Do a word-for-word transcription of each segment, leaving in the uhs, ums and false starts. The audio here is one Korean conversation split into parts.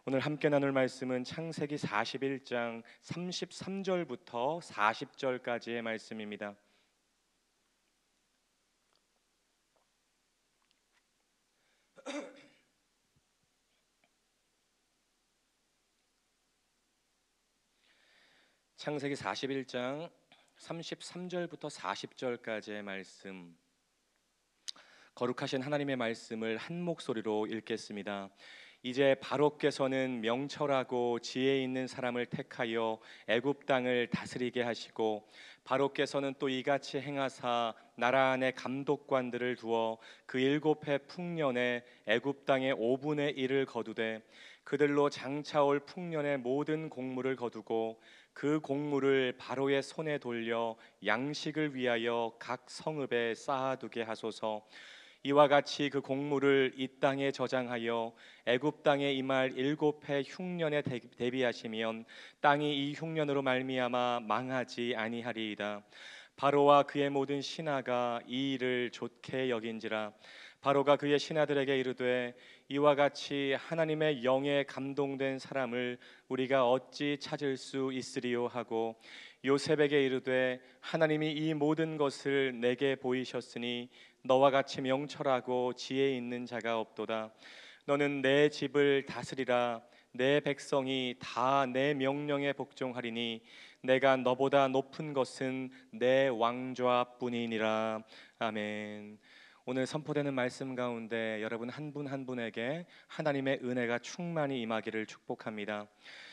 오늘 함께 나눌 말씀은 창세기 사십일 장 삼십삼 절부터 사십 절까지의 말씀입니다. 창세기 사십일 장 삼십삼 절부터 사십 절까지의 말씀, 거룩하신 하나님의 말씀을 한 목소리로 읽겠습니다. 이제 바로께서는 명철하고 지혜 있는 사람을 택하여 애굽 땅을 다스리게 하시고, 바로께서는 또 이같이 행하사 나라 안에 감독관들을 두어 그 일곱 해 풍년에 애굽 땅의 오분의 일을 거두되 그들로 장차올 풍년의 모든 곡물을 거두고 그 곡물을 바로의 손에 돌려 양식을 위하여 각 성읍에 쌓아두게 하소서. 이와 같이 그 곡물을 이 땅에 저장하여 애굽 땅에 임할 일곱 해 흉년에 대비하시면 땅이 이 흉년으로 말미암아 망하지 아니하리이다. 바로와 그의 모든 신하가 이 일을 좋게 여긴지라. 바로가 그의 신하들에게 이르되 이와 같이 하나님의 영에 감동된 사람을 우리가 어찌 찾을 수 있으리요 하고, 요셉에게 이르되 하나님이 이 모든 것을 내게 보이셨으니 너와 같이 명철하고 지혜 있는 자가 없도다. 너는 내 집을 다스리라. 내 백성이 다 내 명령에 복종하리니 내가 너보다 높은 것은 내 왕좌뿐이니라. 아멘. 오늘 선포되는 말씀 가운데 여러분 한 분 한 분에게 하나님의 은혜가 충만히 임하기를 축복합니다.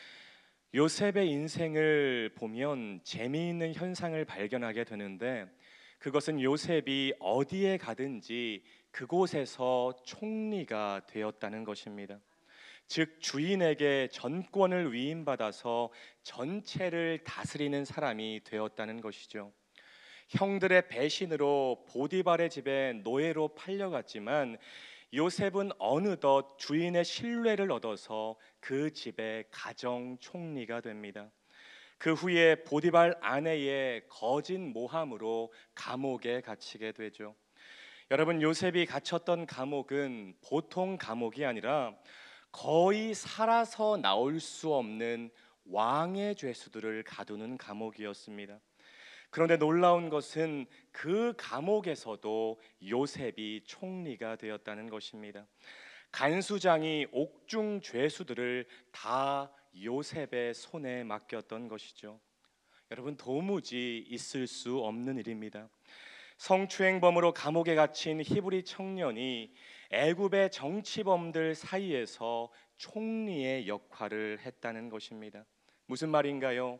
요셉의 인생을 보면 재미있는 현상을 발견하게 되는데, 그것은 요셉이 어디에 가든지 그곳에서 총리가 되었다는 것입니다. 즉 주인에게 전권을 위임받아서 전체를 다스리는 사람이 되었다는 것이죠. 형들의 배신으로 보디발의 집에 노예로 팔려갔지만 요셉은 어느덧 주인의 신뢰를 얻어서 그 집의 가정 총리가 됩니다. 그 후에 보디발 아내의 거짓 모함으로 감옥에 갇히게 되죠. 여러분, 요셉이 갇혔던 감옥은 보통 감옥이 아니라 거의 살아서 나올 수 없는 왕의 죄수들을 가두는 감옥이었습니다. 그런데 놀라운 것은 그 감옥에서도 요셉이 총리가 되었다는 것입니다. 간수장이 옥중 죄수들을 다 요셉의 손에 맡겼던 것이죠. 여러분, 도무지 있을 수 없는 일입니다. 성추행범으로 감옥에 갇힌 히브리 청년이 애굽의 정치범들 사이에서 총리의 역할을 했다는 것입니다. 무슨 말인가요?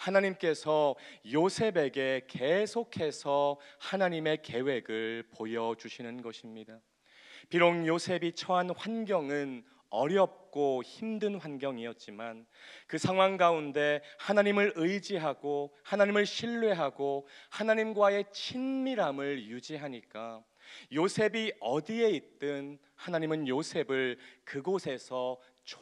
하나님께서 요셉에게 계속해서 하나님의 계획을 보여주시는 것입니다. 비록 요셉이 처한 환경은 어렵고 힘든 환경이었지만 그 상황 가운데 하나님을 의지하고 하나님을 신뢰하고 하나님과의 친밀함을 유지하니까 요셉이 어디에 있든 하나님은 요셉을 그곳에서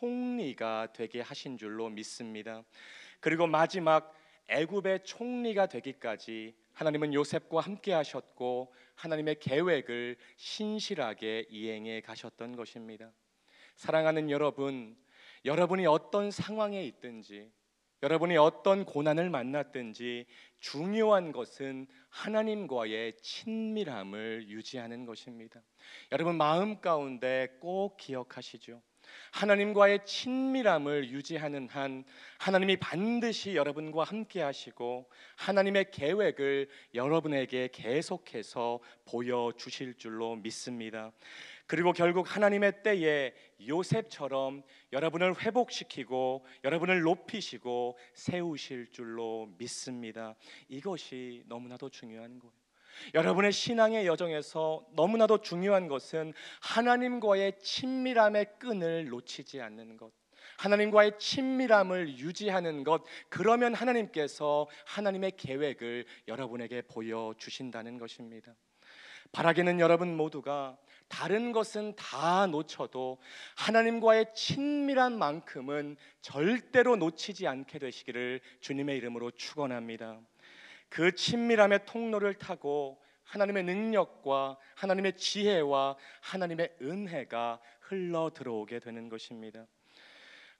총리가 되게 하신 줄로 믿습니다. 그리고 마지막 애굽의 총리가 되기까지 하나님은 요셉과 함께 하셨고 하나님의 계획을 신실하게 이행해 가셨던 것입니다. 사랑하는 여러분, 여러분이 어떤 상황에 있든지 여러분이 어떤 고난을 만났든지 중요한 것은 하나님과의 친밀함을 유지하는 것입니다. 여러분 마음 가운데 꼭 기억하시죠. 하나님과의 친밀함을 유지하는 한 하나님이 반드시 여러분과 함께 하시고 하나님의 계획을 여러분에게 계속해서 보여주실 줄로 믿습니다. 그리고 결국 하나님의 때에 요셉처럼 여러분을 회복시키고 여러분을 높이시고 세우실 줄로 믿습니다. 이것이 너무나도 중요한 거예요. 여러분의 신앙의 여정에서 너무나도 중요한 것은 하나님과의 친밀함의 끈을 놓치지 않는 것, 하나님과의 친밀함을 유지하는 것. 그러면 하나님께서 하나님의 계획을 여러분에게 보여주신다는 것입니다. 바라기는 여러분 모두가 다른 것은 다 놓쳐도 하나님과의 친밀한 만큼은 절대로 놓치지 않게 되시기를 주님의 이름으로 축원합니다. 그 친밀함의 통로를 타고 하나님의 능력과 하나님의 지혜와 하나님의 은혜가 흘러 들어오게 되는 것입니다.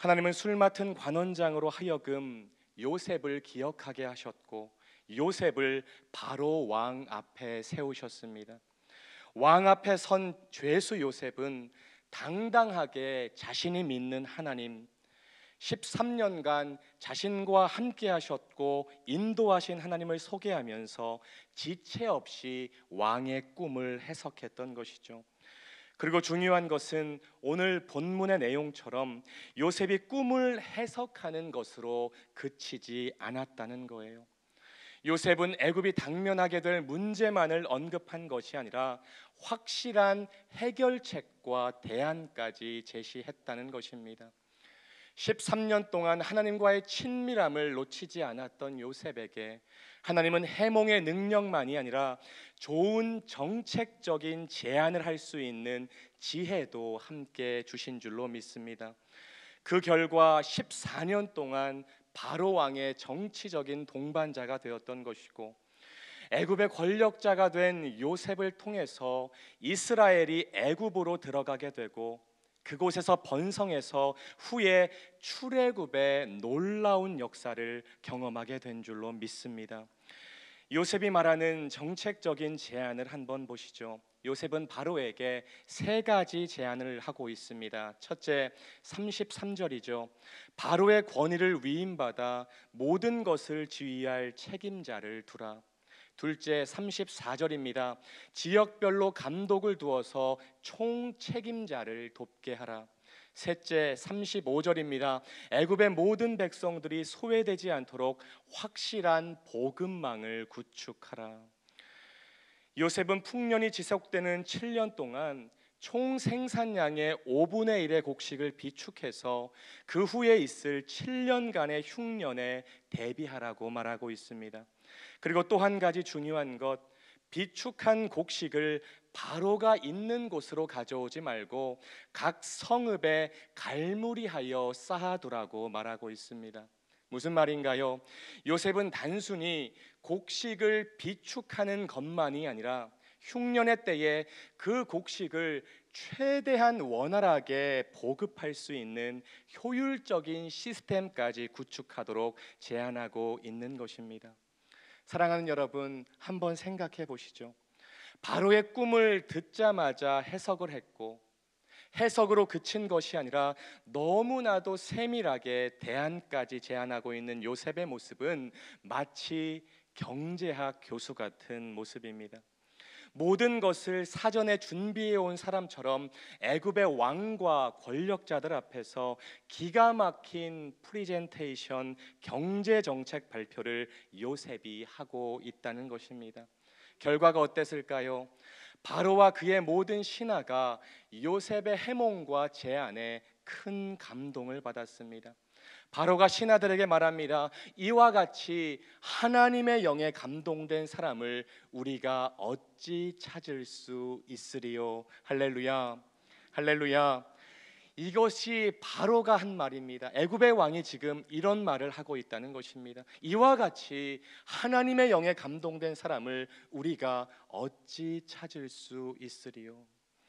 하나님은 술 맡은 관원장으로 하여금 요셉을 기억하게 하셨고 요셉을 바로 왕 앞에 세우셨습니다. 왕 앞에 선 죄수 요셉은 당당하게 자신이 믿는 하나님, 십삼 년간 자신과 함께 하셨고 인도하신 하나님을 소개하면서 지체 없이 왕의 꿈을 해석했던 것이죠. 그리고 중요한 것은 오늘 본문의 내용처럼 요셉이 꿈을 해석하는 것으로 그치지 않았다는 거예요. 요셉은 애굽이 당면하게 될 문제만을 언급한 것이 아니라 확실한 해결책과 대안까지 제시했다는 것입니다. 십삼 년 동안 하나님과의 친밀함을 놓치지 않았던 요셉에게 하나님은 해몽의 능력만이 아니라 좋은 정책적인 제안을 할 수 있는 지혜도 함께 주신 줄로 믿습니다. 그 결과 십사 년 동안 바로 왕의 정치적인 동반자가 되었던 것이고 애굽의 권력자가 된 요셉을 통해서 이스라엘이 애굽으로 들어가게 되고 그곳에서 번성해서 후에 출애굽의 놀라운 역사를 경험하게 된 줄로 믿습니다. 요셉이 말하는 정책적인 제안을 한번 보시죠. 요셉은 바로에게 세 가지 제안을 하고 있습니다. 첫째, 삼십삼 절이죠. 바로의 권위를 위임받아 모든 것을 지휘할 책임자를 두라. 둘째, 삼십사 절입니다. 지역별로 감독을 두어서 총 책임자를 돕게 하라. 셋째, 삼십오 절입니다. 애굽의 모든 백성들이 소외되지 않도록 확실한 복음망을 구축하라. 요셉은 풍년이 지속되는 칠 년 동안 총 생산량의 오분의 일의 곡식을 비축해서 그 후에 있을 칠 년간의 흉년에 대비하라고 말하고 있습니다. 그리고 또 한 가지 중요한 것, 비축한 곡식을 바로가 있는 곳으로 가져오지 말고 각 성읍에 갈무리하여 쌓아두라고 말하고 있습니다. 무슨 말인가요? 요셉은 단순히 곡식을 비축하는 것만이 아니라 흉년의 때에 그 곡식을 최대한 원활하게 보급할 수 있는 효율적인 시스템까지 구축하도록 제안하고 있는 것입니다. 사랑하는 여러분, 한번 생각해 보시죠. 바로의 꿈을 듣자마자 해석을 했고 해석으로 그친 것이 아니라 너무나도 세밀하게 대안까지 제안하고 있는 요셉의 모습은 마치 경제학 교수 같은 모습입니다. 모든 것을 사전에 준비해 온 사람처럼 애굽의 왕과 권력자들 앞에서 기가 막힌 프리젠테이션 경제 정책 발표를 요셉이 하고 있다는 것입니다. 결과가 어땠을까요? 바로와 그의 모든 신하가 요셉의 해몽과 제안에 큰 감동을 받았습니다. 바로가 신하들에게 말합니다. 이와 같이 하나님의 영에 감동된 사람을 우리가 어찌 찾을 수 있으리요. 할렐루야, 할렐루야. 이것이 바로가 한 말입니다. 애굽의 왕이 지금 이런 말을 하고 있다는 것입니다. 이와 같이 하나님의 영에 감동된 사람을 우리가 어찌 찾을 수 있으리요.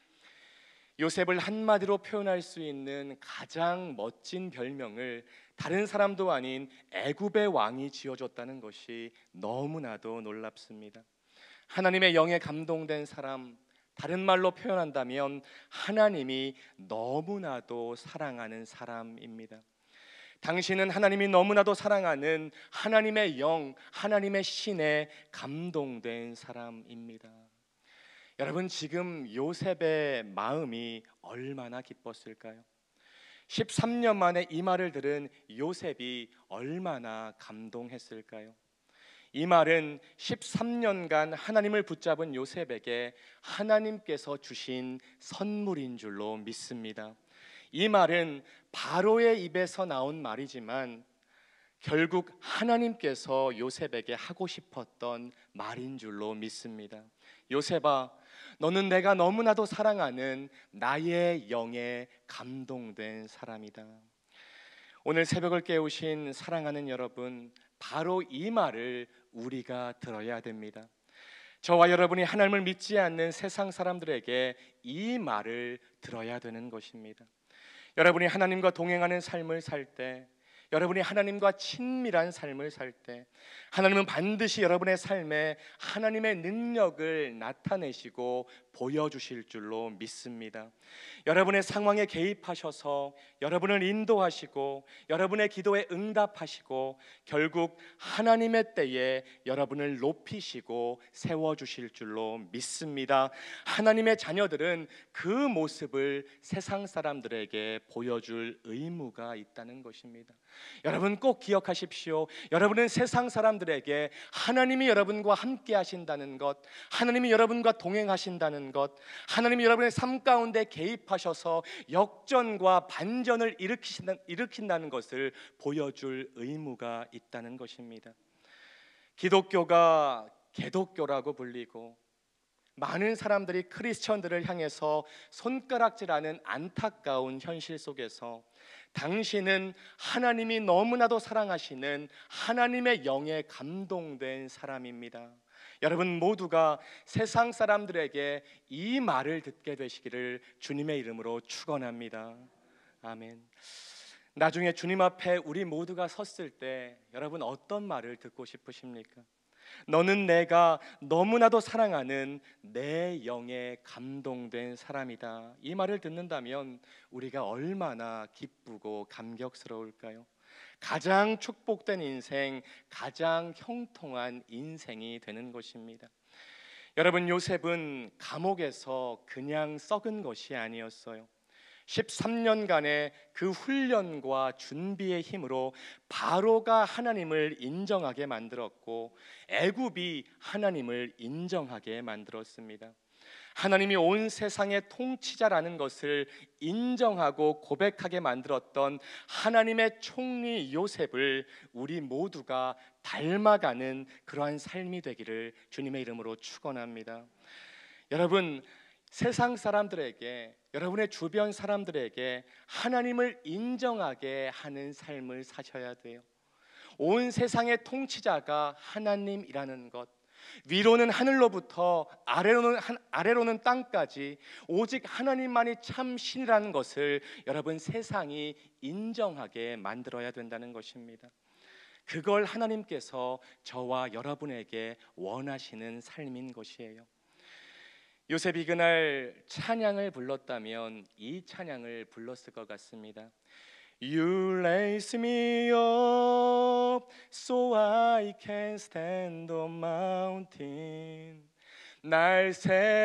요셉을 한마디로 표현할 수 있는 가장 멋진 별명을 다른 사람도 아닌 애굽의 왕이 지어줬다는 것이 너무나도 놀랍습니다. 하나님의 영에 감동된 사람, 다른 말로 표현한다면 하나님이 너무나도 사랑하는 사람입니다. 당신은 하나님이 너무나도 사랑하는 하나님의 영, 하나님의 신에 감동된 사람입니다. 여러분, 지금 요셉의 마음이 얼마나 기뻤을까요? 십삼 년 만에 이 말을 들은 요셉이 얼마나 감동했을까요? 이 말은 십삼 년간 하나님을 붙잡은 요셉에게 하나님께서 주신 선물인 줄로 믿습니다. 이 말은 바로의 입에서 나온 말이지만 결국 하나님께서 요셉에게 하고 싶었던 말인 줄로 믿습니다. 요셉아, 너는 내가 너무나도 사랑하는 나의 영에 감동된 사람이다. 오늘 새벽을 깨우신 사랑하는 여러분, 바로 이 말을 우리가 들어야 됩니다. 저와 여러분이 하나님을 믿지 않는 세상 사람들에게 이 말을 들어야 되는 것입니다. 여러분이 하나님과 동행하는 삶을 살 때, 여러분이 하나님과 친밀한 삶을 살 때 하나님은 반드시 여러분의 삶에 하나님의 능력을 나타내시고 보여주실 줄로 믿습니다. 여러분의 상황에 개입하셔서 여러분을 인도하시고 여러분의 기도에 응답하시고 결국 하나님의 때에 여러분을 높이시고 세워주실 줄로 믿습니다. 하나님의 자녀들은 그 모습을 세상 사람들에게 보여줄 의무가 있다는 것입니다. 여러분 꼭 기억하십시오. 여러분은 세상 사람들에게 하나님이 여러분과 함께 하신다는 것, 하나님이 여러분과 동행하신다는 것, 하나님이 여러분의 삶 가운데 개입하셔서 역전과 반전을 일으킨다는 것을 보여줄 의무가 있다는 것입니다. 기독교가 개독교라고 불리고 많은 사람들이 크리스천들을 향해서 손가락질하는 안타까운 현실 속에서 당신은 하나님이 너무나도 사랑하시는 하나님의 영에 감동된 사람입니다. 여러분 모두가 세상 사람들에게 이 말을 듣게 되시기를 주님의 이름으로 축원합니다. 아멘. 나중에 주님 앞에 우리 모두가 섰을 때 여러분 어떤 말을 듣고 싶으십니까? 너는 내가 너무나도 사랑하는 내 영에 감동된 사람이다. 이 말을 듣는다면 우리가 얼마나 기쁘고 감격스러울까요? 가장 축복된 인생, 가장 형통한 인생이 되는 것입니다. 여러분 요셉은 감옥에서 그냥 썩은 것이 아니었어요. 십삼 년간의 그 훈련과 준비의 힘으로 바로가 하나님을 인정하게 만들었고 애굽이 하나님을 인정하게 만들었습니다. 하나님이 온 세상의 통치자라는 것을 인정하고 고백하게 만들었던 하나님의 총리 요셉을 우리 모두가 닮아가는 그러한 삶이 되기를 주님의 이름으로 축원합니다. 여러분 세상 사람들에게, 여러분의 주변 사람들에게 하나님을 인정하게 하는 삶을 사셔야 돼요. 온 세상의 통치자가 하나님이라는 것, 위로는 하늘로부터 아래로는, 아래로는 땅까지 오직 하나님만이 참 신이라는 것을 여러분 세상이 인정하게 만들어야 된다는 것입니다. 그걸 하나님께서 저와 여러분에게 원하시는 삶인 것이에요. 요셉이 그날 찬양을 불렀다면 이 찬양을 불렀을 것 같습니다. You raise me up so I can stand on mountain. 날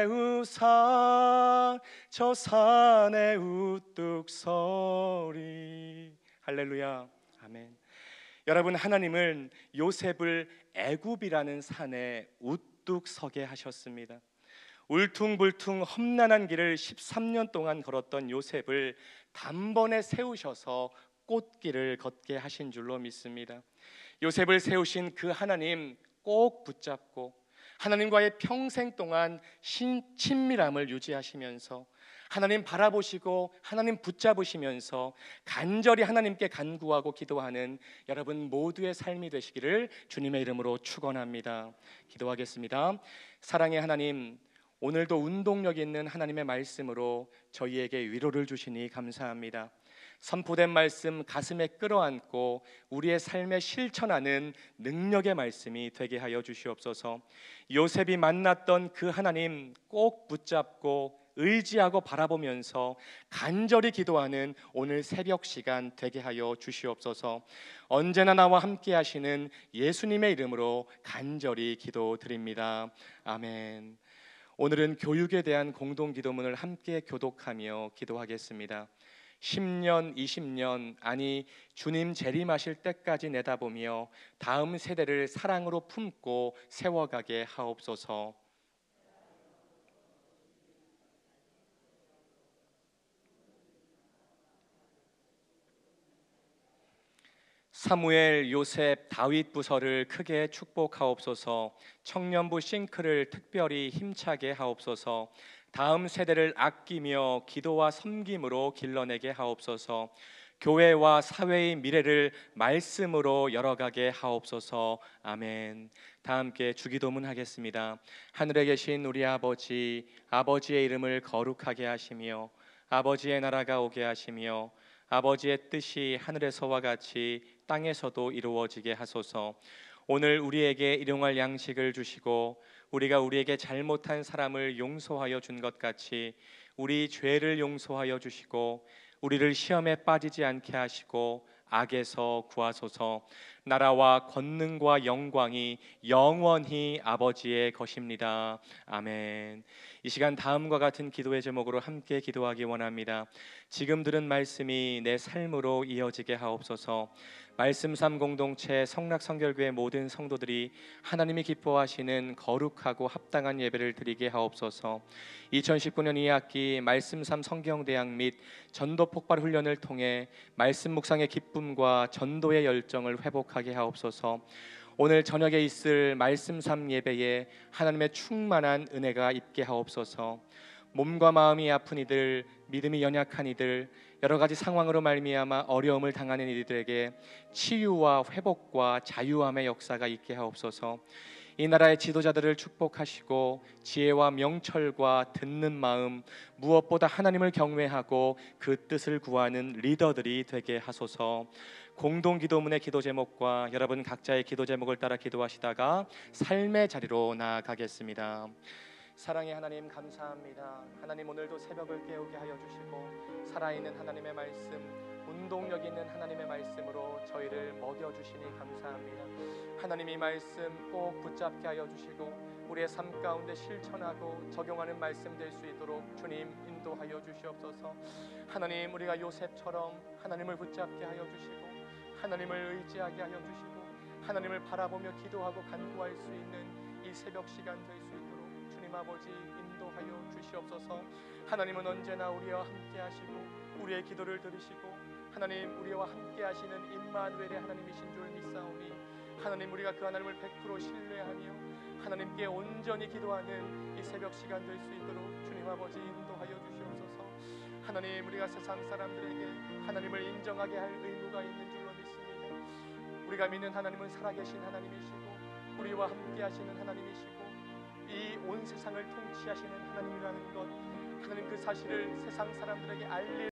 세우사 저 산에 우뚝 서리. 할렐루야. 아멘. 여러분 하나님은 요셉을 애굽이라는 산에 우뚝 서게 하셨습니다. 울퉁불퉁 험난한 길을 십삼 년 동안 걸었던 요셉을 단번에 세우셔서 꽃길을 걷게 하신 줄로 믿습니다. 요셉을 세우신 그 하나님 꼭 붙잡고 하나님과의 평생 동안 신, 친밀함을 유지하시면서 하나님 바라보시고 하나님 붙잡으시면서 간절히 하나님께 간구하고 기도하는 여러분 모두의 삶이 되시기를 주님의 이름으로 축원합니다. 기도하겠습니다. 사랑의 하나님, 오늘도 운동력 있는 하나님의 말씀으로 저희에게 위로를 주시니 감사합니다. 선포된 말씀 가슴에 끌어안고 우리의 삶에 실천하는 능력의 말씀이 되게 하여 주시옵소서. 요셉이 만났던 그 하나님 꼭 붙잡고 의지하고 바라보면서 간절히 기도하는 오늘 새벽 시간 되게 하여 주시옵소서. 언제나 나와 함께 하시는 예수님의 이름으로 간절히 기도드립니다. 아멘. 오늘은 교육에 대한 공동기도문을 함께 교독하며 기도하겠습니다. 십 년, 이십 년, 아니 주님 재림하실 때까지 내다보며 다음 세대를 사랑으로 품고 세워가게 하옵소서. 사무엘, 요셉, 다윗 부서를 크게 축복하옵소서. 청년부 싱크를 특별히 힘차게 하옵소서. 다음 세대를 아끼며 기도와 섬김으로 길러내게 하옵소서. 교회와 사회의 미래를 말씀으로 열어가게 하옵소서. 아멘. 다 함께 주기도문 하겠습니다. 하늘에 계신 우리 아버지, 아버지의 이름을 거룩하게 하시며 아버지의 나라가 오게 하시며 아버지의 뜻이 하늘에서와 같이 땅에서도 이루어지게 하소서. 오늘 우리에게 일용할 양식을 주시고 우리가 우리에게 잘못한 사람을 용서하여 준 것 같이 우리 죄를 용서하여 주시고 우리를 시험에 빠지지 않게 하시고 악에서 구하소서. 나라와 권능과 영광이 영원히 아버지의 것입니다. 아멘. 이 시간 다음과 같은 기도의 제목으로 함께 기도하기 원합니다. 지금 들은 말씀이 내 삶으로 이어지게 하옵소서. 말씀 삼 공동체 성락성결교회 모든 성도들이 하나님이 기뻐하시는 거룩하고 합당한 예배를 드리게 하옵소서. 이천십구 년 이 학기 말씀 삼 성경대학 및 전도 폭발 훈련을 통해 말씀 묵상의 기쁨과 전도의 열정을 회복하게 하옵소서. 오늘 저녁에 있을 말씀 삼 예배에 하나님의 충만한 은혜가 있게 하옵소서. 몸과 마음이 아픈 이들, 믿음이 연약한 이들, 여러 가지 상황으로 말미암아 어려움을 당하는 이들에게 치유와 회복과 자유함의 역사가 있게 하옵소서. 이 나라의 지도자들을 축복하시고 지혜와 명철과 듣는 마음, 무엇보다 하나님을 경외하고 그 뜻을 구하는 리더들이 되게 하소서. 공동 기도문의 기도 제목과 여러분 각자의 기도 제목을 따라 기도하시다가 삶의 자리로 나아가겠습니다. 사랑의 하나님 감사합니다. 하나님 오늘도 새벽을 깨우게 하여 주시고 살아있는 하나님의 말씀, 운동력 있는 하나님의 말씀으로 저희를 먹여주시니 감사합니다. 하나님 이 말씀 꼭 붙잡게 하여 주시고 우리의 삶 가운데 실천하고 적용하는 말씀 될 수 있도록 주님 인도하여 주시옵소서. 하나님 우리가 요셉처럼 하나님을 붙잡게 하여 주시고 하나님을 의지하게 하여 주시고 하나님을 바라보며 기도하고 간구할 수 있는 이 새벽 시간 될 수 있도록 주님 아버지 인도하여 주시옵소서. 하나님은 언제나 우리와 함께 하시고 우리의 기도를 들으시고 하나님 우리와 함께 하시는 임마누엘의 하나님이신 줄 믿사오니 하나님 우리가 그 하나님을 백 퍼센트 신뢰하며 하나님께 온전히 기도하는 이 새벽 시간 될 수 있도록 주님 아버지 인도하여 주시옵소서. 하나님 우리가 세상 사람들에게 하나님을 인정하게 할 의무가 있는 줄로 믿습니다. 우리가 믿는 하나님은 살아계신 하나님이시고 우리와 함께 하시는 하나님이시고 이 온 세상을 통치하시는 하나님이라는 것, 하나님 그 사실을 세상 사람들에게 알릴